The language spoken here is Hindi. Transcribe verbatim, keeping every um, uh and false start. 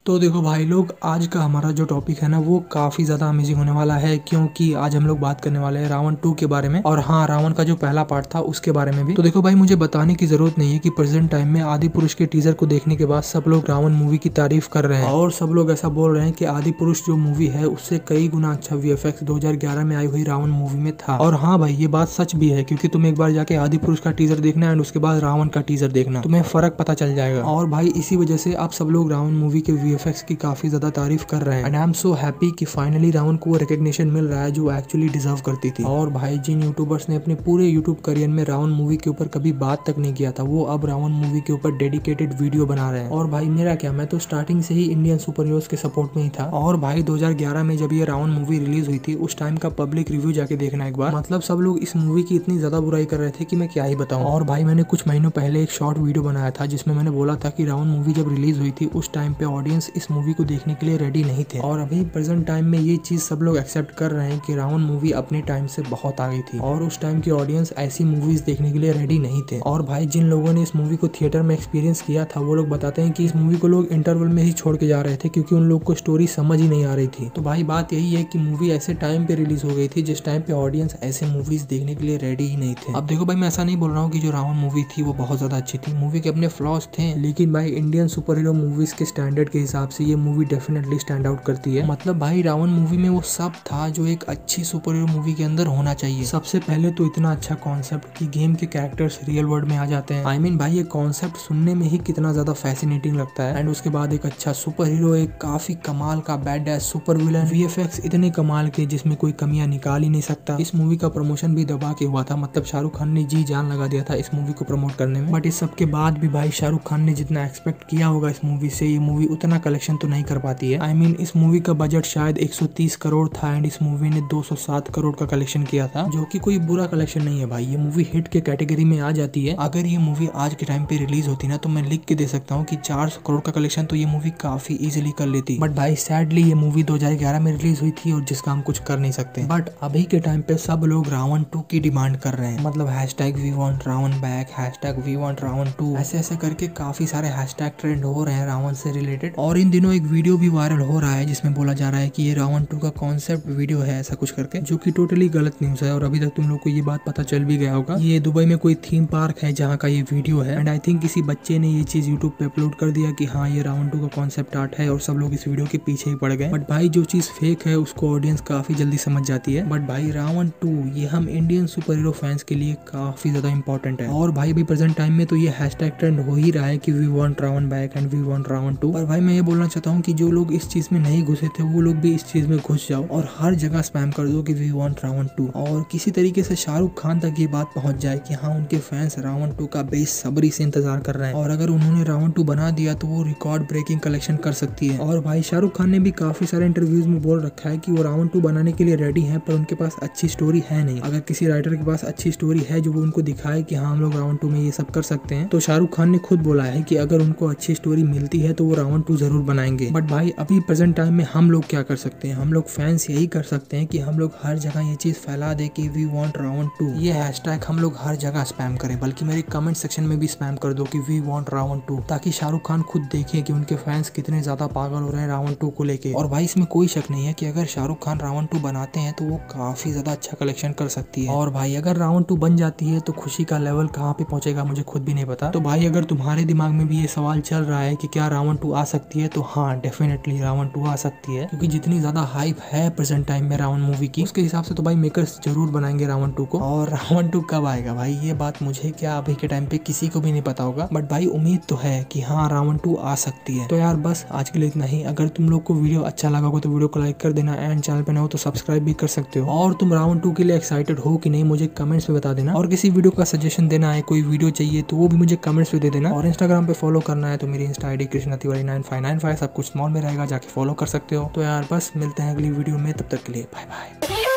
तो देखो भाई लोग, आज का हमारा जो टॉपिक है ना वो काफी ज्यादा अमेजिंग होने वाला है, क्योंकि आज हम लोग बात करने वाले हैं रावण टू के बारे में। और हाँ, रावण का जो पहला पार्ट था उसके बारे में भी। तो देखो भाई, मुझे बताने की जरूरत नहीं है कि प्रेजेंट टाइम में आदि पुरुष के टीजर को देखने के बाद सब लोग रावण मूवी की तारीफ कर रहे हैं और सब लोग ऐसा बोल रहे हैं कि आदि पुरुष जो मूवी है उससे कई गुना अच्छा वीएफएक्स दो हजार ग्यारह में आई हुई रावण मूवी में था। और हाँ भाई, ये बात सच भी है, क्योंकि तुम एक बार जाके आदि पुरुष का टीजर देखना एंड उसके बाद रावण का टीजर देखना, तुम्हें फर्क पता चल जाएगा। और भाई इसी वजह से आप सब लोग रावण मूवी के वीएफएक्स की काफी ज्यादा तारीफ कर रहे हैं and I am so happy कि फाइनली रावण को रिकग्निशन मिल रहा है जो एक्चुअली डिजर्व करती थी। और भाई, जिन यूट्यूबर्स ने अपने पूरे यूट्यूब करियर में रावण मूवी के ऊपर कभी बात तक नहीं किया था, वो अब रावण मूवी के ऊपर डेडिकेटेड वीडियो बना रहे हैं। और भाई मेरा क्या, मैं तो स्टार्टिंग से ही इंडियन सुपर हीरोज के सपोर्ट में ही था। और भाई दो हजार ग्यारह में जब ये रावण मूवी रिलीज हुई थी, उस टाइम का पब्लिक रिव्यू जाके देखना एक बार। मतलब सब लोग इस मूवी की इतनी ज्यादा बुराई कर रहे थे कि मैं क्या ही बताऊं। और भाई मैंने कुछ महीनों पहले एक शॉर्ट वीडियो बनाया था जिसमें मैंने बोला था कि रावण मूवी जब रिलीज हुई थी उस टाइम पे ऑडियंस इस मूवी को देखने के लिए रेडी नहीं थे। और अभी प्रेजेंट टाइम में ये चीज सब लोग एक्सेप्ट कर रहे हैं कि रावण मूवी अपने टाइम से बहुत आगे थी और उस टाइम की ऑडियंस ऐसी मूवीज देखने के लिए रेडी नहीं थे। और भाई जिन लोगों ने इस मूवी को थिएटर में एक्सपीरियंस किया था वो लोग बताते हैं कि इस मूवी को लोग इंटरवल में ही छोड़ के जा रहे थे, क्योंकि उन लोग को स्टोरी समझ ही नहीं आ रही थी। तो भाई बात यही है कि मूवी ऐसे टाइम पे रिलीज हो गई थी जिस टाइम पे ऑडियंस ऐसे मूवीज देखने के लिए रेडी ही नहीं थे। अब देखो भाई, मैं ऐसा नहीं बोल रहा हूँ कि जो रावण मूवी थी वो बहुत ज्यादा अच्छी थी, मूवी के अपने फ्लॉज थे, लेकिन भाई इंडियन सुपर हीरो मूवीज के स्टैंडर्ड के हिसाब से ये मूवी डेफिनेटली स्टैंड आउट करती है। मतलब भाई रावण मूवी में वो सब था जो एक अच्छी सुपर हीरो मूवी के अंदर होना चाहिए। सबसे पहले तो इतना अच्छा कॉन्सेप्ट कि गेम के कैरेक्टर्स रियल वर्ल्ड में आ जाते हैं। आई I मीन mean, भाई ये कॉन्सेप्ट सुनने में ही कितना ज्यादा फैसिनेटिंग लगता है। एंड उसके बाद एक अच्छा सुपर हीरो, एक काफी कमाल का bad dash super villain, VFX इतने कमाल के जिसमें कोई कमियां निकाल ही नहीं सकता। इस मूवी का प्रमोशन भी दबा के हुआ था, मतलब शाहरुख खान ने जी जान लगा दिया था इस मूवी को प्रमोट करने में। बट इस सब के बाद भी भाई शाहरुख खान ने जितना एक्सपेक्ट किया होगा इस मूवी से, ये मूवी उतना कलेक्शन तो नहीं कर पाती है। आई I मीन mean, इस मूवी का बजट शायद एक सौ तीस करोड़ था एंड इस मूवी ने दो सौ सात करोड़ का कलेक्शन किया था, जो कि कोई बुरा कलेक्शन नहीं है भाई। ये मूवी हिट के कैटेगरी में आ जाती है। अगर ये मूवी आज के टाइम पे रिलीज होती ना तो मैं लिख के दे सकता हूँ कि चार सौ करोड़ का कलेक्शन तो ये मूवी काफी इजीली कर लेती। बट भाई सैडली ये मूवी दो हजार ग्यारह में रिलीज हुई थी और जिसका हम कुछ कर नहीं सकते। बट अभी के टाइम पे सब लोग रावण टू की डिमांड कर रहे हैं, मतलब hashtag we want Ravan back, hashtag we want Ravan two, ऐसे ऐसे करके काफी सारे हैशटैग ट्रेंड हो रहे हैं रावण से रिलेटेड। और इन दिनों एक वीडियो भी वायरल हो रहा है जिसमें बोला जा रहा है कि ये रावण टू का कॉन्सेप्ट वीडियो है, ऐसा कुछ करके, जो कि टोटली गलत न्यूज है। और अभी तक तुम लोग को ये बात पता चल भी गया होगा, ये दुबई में कोई थीम पार्क है जहाँ का ये वीडियो है एंड आई थिंक किसी बच्चे ने ये चीज यूट्यूब पे अपलोड कर दिया कि हाँ ये रावण टू का कॉन्सेप्ट आर्ट है और सब लोग इस वीडियो के पीछे ही पड़ गए। बट भाई जो चीज फेक है उसको ऑडियंस काफी जल्दी समझ जाती है। बट भाई रावण टू ये हम इंडियन सुपर हीरो फैंस के लिए काफी ज्यादा इंपॉर्टेंट है। और भाई भी प्रेजेंट टाइम में तो ये हैशटैग ट्रेंड हो ही रहा है कि we want Ravan back and we want Ravan two. पर भाई मैं ये बोलना चाहता हूँ कि जो लोग इस चीज में नहीं घुसे थे वो लोग भी इस चीज में घुस जाओ और हर जगह स्पैम कर दो कि वी वांट रावण टू, और किसी तरीके से शाहरुख खान तक ये बात पहुंच जाए कि हाँ उनके फैंस रावण टू का बेसब्री से इंतजार कर रहे हैं। और अगर उन्होंने रावण टू बना दिया तो वो रिकॉर्ड ब्रेकिंग कलेक्शन कर सकती है। और भाई शाहरुख खान ने भी काफी सारे इंटरव्यूज में बोल रखा है कि वो रावण टू बनाने के लिए रेडी हैं, पर उनके पास अच्छी स्टोरी है नहीं। अगर किसी राइटर के पास अच्छी स्टोरी है जो वो उनको दिखाए कि हाँ हम लोग रावण टू में ये सब कर सकते हैं, तो शाहरुख खान ने खुद बोला है कि अगर उनको अच्छी स्टोरी मिलती है तो वो रावण टू जरूर बनाएंगे। बट भाई अभी प्रेजेंट टाइम में हम लोग क्या कर सकते हैं, हम लोग फैंस यही कर सकते हैं कि हम लोग हर जगह ये चीज फैला दे कि वी वांट रावण टू, ये हैशटैग हम लोग हर जगह स्पैम करें, बल्कि मेरे कमेंट सेक्शन में भी स्पैम कर दो कि वी वांट रावण टू, ताकि शाहरुख खान खुद देखें कि उनके फैंस कितने ज्यादा पागल हो रहे हैं रावण टू को लेके। और भाई इसमें कोई शक नहीं है कि अगर शाहरुख खान रावण टू बनाते हैं तो वो काफी ज्यादा अच्छा कलेक्शन कर सकती है। और भाई अगर रावण टू बन जाती है तो खुशी का लेवल कहाँ पे पहुंचेगा मुझे खुद भी नहीं पता। तो भाई अगर तुम्हारे दिमाग में भी ये सवाल चल रहा है कि क्या रावण टू आ सकती है, तो हाँ डेफिनेटली रावण टू आ सकती है, क्योंकि जितनी ज्यादा हाइप है प्रेजेंट टाइम में रावण मूवी की, उसके हिसाब से तो भाई मेकर्स जरूर बनाएंगे रावण टू को। और रावण टू कब आएगा भाई ये बात मुझे क्या अभी के टाइम पे किसी को भी नहीं पता होगा, बट भाई उम्मीद तो है कि हाँ रावण टू आ सकती है। तो यार बस आज के लिए इतना ही। अगर तुम लोग को वीडियो अच्छा लगा हो तो वीडियो को लाइक कर देना एंड चैनल पे ना हो तो सब्सक्राइब भी कर सकते हो। और तुम रावण टू के लिए एक्साइटेड हो कि नहीं मुझे कमेंट्स में बता देना। और किसी वीडियो का सजेशन देना है, कोई वीडियो चाहिए तो वो भी मुझे कमेंट्स में दे देना। और इंस्टाग्राम पे फॉलो करना है तो मेरी insta ID Krishna Tiwari nine five nine five सब कुछ स्मॉल में रहेगा, जाके फॉलो कर सकते हो। तो यार बस मिलते हैं अगली वीडियो में, तब तक के लिए बाय बाय।